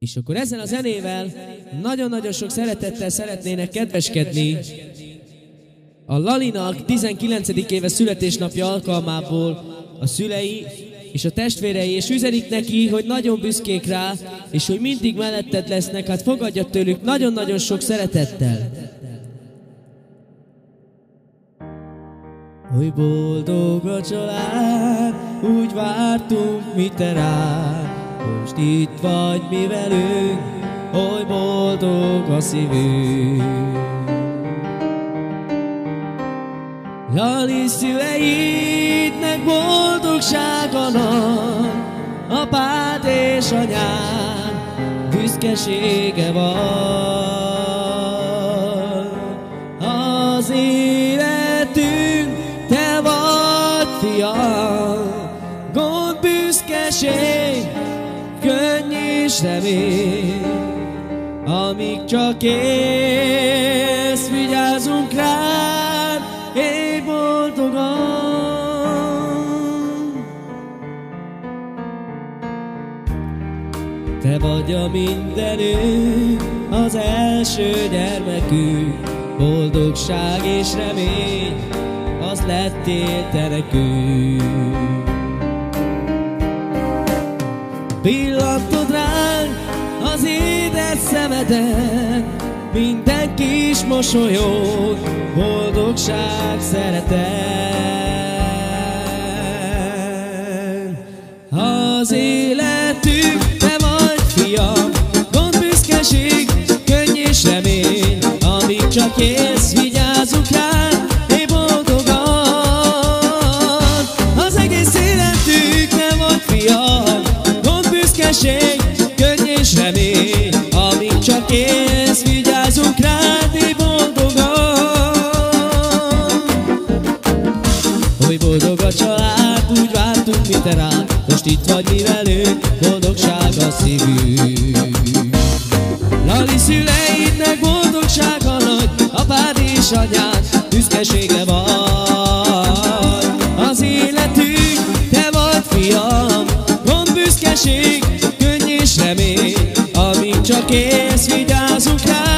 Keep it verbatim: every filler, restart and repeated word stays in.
És akkor ezzel a zenével nagyon-nagyon sok szeretettel szeretnének kedveskedni a Lalinak tizenkilencedik éve születésnapja alkalmából a szülei és a testvérei, és üzenik neki, hogy nagyon büszkék rá, és hogy mindig melletted lesznek, hát fogadja tőlük nagyon-nagyon sok szeretettel. Oly boldog a család, úgy vártunk mi te rád, most itt vagy mi velünk, oly boldog a szívünk. Lali szüleidnek boldogsága nagy, apád és anyád büszkesége van. Az életünk te vagy, fiam, gond, büszkeség, könny és remény. Amíg csak élsz, vigyázzunk rád, élj boldogan. Te vagy a mindenünk, az első gyermekünk, boldogság és remény, az lettél te nekünk. Pillantod ránk az édes szemeden, minden kis mosolyod, boldogság, szeretet. Az életünk te vagy, fiam, gond, büszkeség, könny és remény. Amíg csak élsz, vigyázzunk rád, élj boldogan. Az egész életünk te vagy, fiam, gond, büszkeség, könny és remény. Amíg csak élsz, vigyázzunk rád, élj boldogan. Oly boldog a család, úgy vártunk mi te rád, most itt vagy mi velünk, boldogság a szívünk. Lali szüleidnek boldogsága nagy, apád és anyád büszkesége van. Az életünk te vagy, fiam, gond, büszkeség, könny és remény. Amíg csak élsz, vigyázzunk rád,